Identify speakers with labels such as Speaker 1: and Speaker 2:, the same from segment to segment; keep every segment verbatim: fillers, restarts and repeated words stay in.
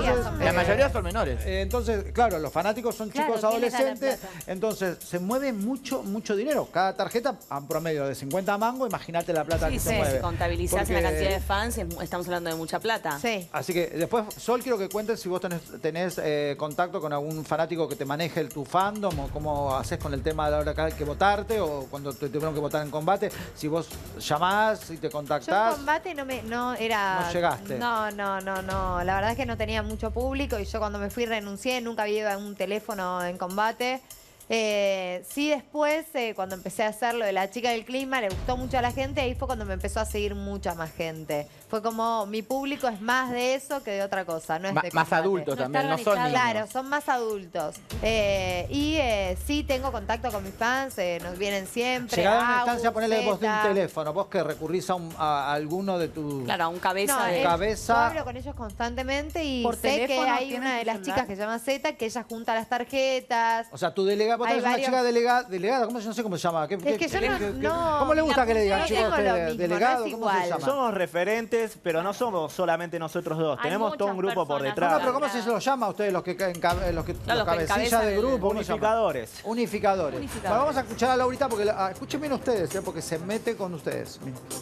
Speaker 1: Entonces,
Speaker 2: son
Speaker 1: eh,
Speaker 3: La mayoría son menores.
Speaker 1: eh, entonces, claro, los fanáticos son
Speaker 2: Claro,
Speaker 1: chicos
Speaker 2: ¿quién les da la
Speaker 1: adolescentes,
Speaker 2: plata?
Speaker 1: entonces se mueve mucho, mucho dinero. Cada tarjeta a un promedio de cincuenta mangos, imagínate la plata
Speaker 4: Sí,
Speaker 1: que
Speaker 4: sí,
Speaker 1: se mueve.
Speaker 4: si contabilizás
Speaker 1: Porque-
Speaker 4: la cantidad de fans, es- estamos hablando de mucha plata.
Speaker 2: Sí.
Speaker 1: Así que después, Sol, quiero que cuentes si vos tenés, tenés eh, contacto con algún fanático que te maneje el, tu fandom, o cómo haces con el tema de la hora que hay que votarte, o cuando te tuvieron que votar en combate, si vos llamás y te
Speaker 2: Yo en
Speaker 1: contactás.
Speaker 2: combate no me, no era.
Speaker 1: No llegaste.
Speaker 2: No, no, no, no. La verdad es que no tenía mucho público y yo cuando me fui renuncié, nunca había ido a un teléfono en combate. Eh, sí, después, eh, cuando empecé a hacer lo de la chica del clima, le gustó mucho a la gente, ahí fue cuando me empezó a seguir mucha más gente. Fue como, mi público es más de eso que de otra cosa, no es
Speaker 3: Ma-
Speaker 2: de
Speaker 3: más
Speaker 2: combate.
Speaker 3: adultos
Speaker 4: No
Speaker 3: también,
Speaker 4: está
Speaker 3: no son niños.
Speaker 4: organizado.
Speaker 2: Claro, son más adultos. Eh, y eh, sí tengo contacto con mis fans, eh, nos vienen siempre.
Speaker 1: Llegada a una
Speaker 2: Agus,
Speaker 1: instancia, ponerle vos de un
Speaker 2: Zeta.
Speaker 1: teléfono, vos que recurrís a, un- a alguno de tus...
Speaker 4: Claro, a un cabeza
Speaker 2: No,
Speaker 4: de...
Speaker 2: eh,
Speaker 1: cabeza.
Speaker 2: yo hablo con ellos constantemente y
Speaker 5: ¿Por
Speaker 2: sé que
Speaker 5: teléfono
Speaker 2: hay
Speaker 5: tienen
Speaker 2: una de
Speaker 5: tu
Speaker 2: las
Speaker 5: celular?
Speaker 2: chicas que se llama Zeta, que ella junta las tarjetas.
Speaker 1: O sea, tu delegada, vos
Speaker 2: Hay
Speaker 1: tenés una
Speaker 2: varios-
Speaker 1: chica delegada, delegada, ¿cómo, no sé cómo se llama. ¿Qué,
Speaker 2: Es
Speaker 1: qué-
Speaker 2: que yo
Speaker 1: qué-
Speaker 2: no-
Speaker 1: qué-
Speaker 2: no-
Speaker 1: ¿Cómo le gusta
Speaker 2: la
Speaker 1: que le digan,
Speaker 2: no
Speaker 1: chicos,
Speaker 2: tengo
Speaker 1: ustedes,
Speaker 2: lo mismo,
Speaker 1: delegado?
Speaker 2: no es
Speaker 1: ¿Cómo se
Speaker 2: igual.
Speaker 1: llama?
Speaker 6: Somos referentes, pero no somos solamente nosotros dos.
Speaker 7: Hay
Speaker 6: Tenemos todo un
Speaker 7: muchas
Speaker 6: grupo por
Speaker 7: personas.
Speaker 1: No, no,
Speaker 6: detrás.
Speaker 1: pero ¿cómo se los llama a ustedes los que encabe- los que
Speaker 4: Claro,
Speaker 1: los
Speaker 4: los que
Speaker 1: cabecillas
Speaker 4: encabezan
Speaker 1: de
Speaker 4: el-
Speaker 1: grupo? ¿Cómo se llama?
Speaker 6: Unificadores.
Speaker 1: Unificadores.
Speaker 4: Unificadores.
Speaker 1: Bueno, vamos a escuchar a Laurita porque la- ah, escuchen bien ustedes, eh, porque se mete con ustedes.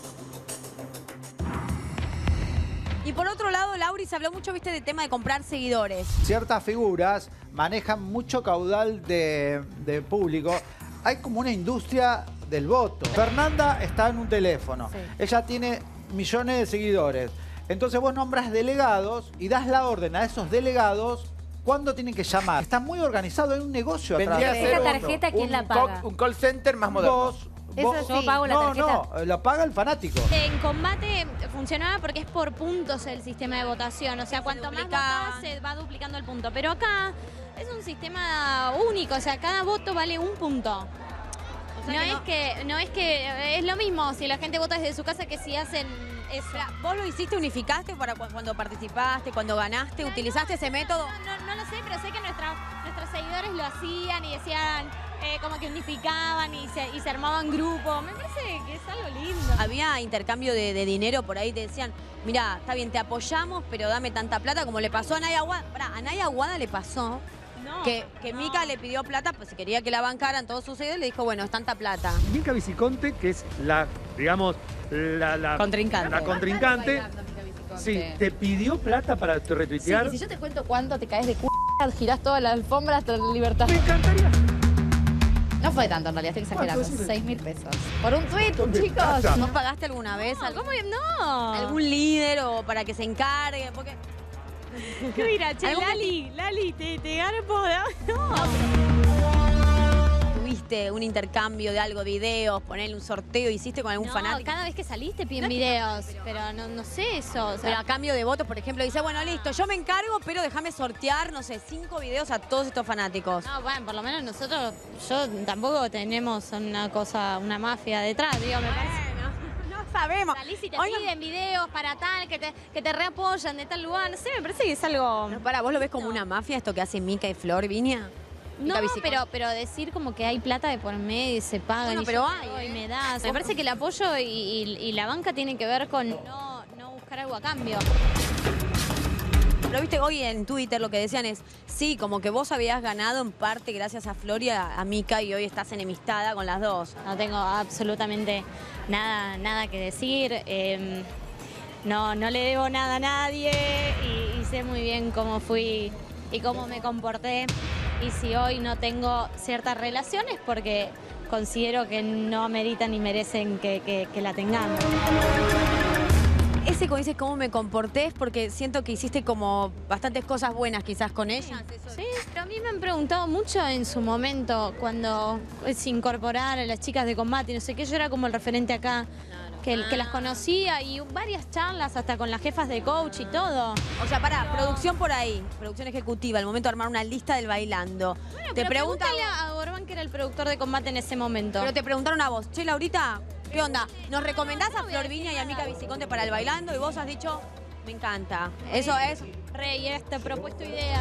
Speaker 8: Y por otro lado, Lauri, se habló mucho, viste, del tema de comprar seguidores.
Speaker 1: Ciertas figuras manejan mucho caudal de, de público. Hay como una industria del voto. Fernanda está en un teléfono. Ella tiene millones de seguidores. Entonces vos nombras delegados y das la orden a esos delegados cuándo tienen que llamar. Está muy organizado, hay un negocio atrás.
Speaker 3: Vendría a
Speaker 2: Esa
Speaker 3: ser un-
Speaker 2: tarjeta, ¿quién
Speaker 3: un
Speaker 2: la
Speaker 3: co-
Speaker 2: paga?
Speaker 3: un call center más moderno.
Speaker 1: Vos,
Speaker 2: Eso
Speaker 1: vos-
Speaker 2: sí. Yo pago
Speaker 7: la
Speaker 1: no,
Speaker 7: tarjeta.
Speaker 1: no, lo paga el fanático.
Speaker 7: En combate funcionaba porque es por puntos el sistema de votación. O sea, cuanto más
Speaker 8: duplicaba.
Speaker 7: votás, se va duplicando el punto. Pero acá es un sistema único. O sea, cada voto vale un punto. No,
Speaker 8: que
Speaker 7: es
Speaker 8: no-
Speaker 7: que, no es que es lo mismo si la gente vota desde su casa que si hacen eso.
Speaker 8: ¿Vos lo hiciste, unificaste para cu- cuando participaste, cuando ganaste, utilizaste ese método?
Speaker 7: No, no lo sé, pero sé que nuestra- nuestros seguidores lo hacían y decían eh, como que unificaban y se, y se armaban grupos. Me parece que es algo lindo.
Speaker 8: Había intercambio de, de dinero por ahí, te decían, mira, está bien, te apoyamos, pero dame tanta plata como le pasó a Naya Aguada. Pará, a Naya Aguada le pasó
Speaker 7: No,
Speaker 8: que, que
Speaker 7: no.
Speaker 8: Mica le pidió plata, pues si quería que la bancaran todos sus seguidores, le dijo, bueno, es tanta plata.
Speaker 9: Mica Viciconte, que es la, digamos, la, la
Speaker 4: Contrincante.
Speaker 9: La contrincante. Sí, te pidió plata para tu retuitear.
Speaker 10: Sí, si yo te cuento cuánto te caes de c***, girás toda la alfombra hasta la libertad.
Speaker 9: Me encantaría.
Speaker 10: No fue tanto en realidad, estoy exagerando.
Speaker 9: ¿Cuánto?
Speaker 10: seis mil pesos. Por un tweet,
Speaker 9: ¿Dónde
Speaker 10: chicos.
Speaker 9: está?
Speaker 8: ¿Vos pagaste alguna vez
Speaker 7: No,
Speaker 8: algún,
Speaker 7: ¿cómo que no?
Speaker 8: algún líder o para que se encargue? Porque
Speaker 7: ¿Qué dirá? Che,
Speaker 8: ¿Algún
Speaker 7: Lali, Lali, te, te garpo. No.
Speaker 8: tuviste un intercambio de algo, videos, ponerle un sorteo, hiciste con algún
Speaker 7: No,
Speaker 8: fanático.
Speaker 7: cada vez que saliste piden videos, pero no, no sé eso. O sea,
Speaker 8: Pero a cambio de votos, por ejemplo, dice, bueno, listo, yo me encargo, pero déjame sortear, no sé, cinco videos a todos estos fanáticos.
Speaker 7: no, bueno, por lo menos nosotros, yo tampoco tenemos una cosa, una mafia detrás, digo, me parece.
Speaker 8: No sabemos.
Speaker 7: Salís y te
Speaker 8: Oigan,
Speaker 7: piden videos para tal, que te, que te reapoyan de tal lugar, no sé, me parece que es algo...
Speaker 8: no, para, ¿vos lo ves como una mafia esto que hacen Mica y Flor, Viña?
Speaker 7: No,
Speaker 8: Mica Viciconte.
Speaker 7: pero, pero decir como que hay plata de por medio y se pagan
Speaker 8: Bueno,
Speaker 7: y
Speaker 8: pero
Speaker 7: yo
Speaker 8: hay,
Speaker 7: te doy,
Speaker 8: ¿eh?
Speaker 7: me das. Me parece que el apoyo y, y- y la banca tienen que ver con no, no buscar algo a cambio.
Speaker 8: Lo viste hoy en Twitter, lo que decían es, sí, como que vos habías ganado en parte gracias a Flor y a, a Mica y hoy estás enemistada con las dos.
Speaker 7: No tengo absolutamente nada, nada que decir. eh, no, no le debo nada a nadie y, y sé muy bien cómo fui y cómo me comporté. Y si hoy no tengo ciertas relaciones porque considero que no ameritan ni merecen que, que- que la tengamos.
Speaker 8: Ese como dices, cómo me comporté, es porque siento que hiciste como bastantes cosas buenas quizás con ellas.
Speaker 7: Sí, pero a mí me han preguntado mucho en su momento cuando se incorporar a las chicas de combate y no sé qué, yo era como el referente acá, que, que las conocía y varias charlas hasta con las jefas de coach y todo.
Speaker 8: O sea, pará, producción por ahí, producción ejecutiva, el momento de armar una lista del bailando.
Speaker 7: Bueno,
Speaker 8: te
Speaker 7: pero
Speaker 8: preguntan,
Speaker 7: pregúntale a Gorban, que era el productor de combate en ese momento.
Speaker 8: pero te preguntaron a vos, che, Laurita, ¿qué onda? ¿Nos recomendás a Flor Viña y a Mica Viciconte para el bailando? Y vos has dicho, me encanta. Eso es...
Speaker 7: Rey, este propuesto idea.